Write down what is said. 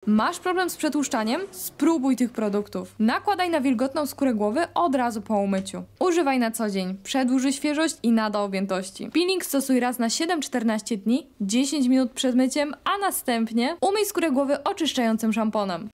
Masz problem z przetłuszczaniem? Spróbuj tych produktów. Nakładaj na wilgotną skórę głowy od razu po umyciu. Używaj na co dzień. Przedłuży świeżość i nada objętości. Peeling stosuj raz na 7-14 dni, 10 minut przed myciem, a następnie umyj skórę głowy oczyszczającym szamponem.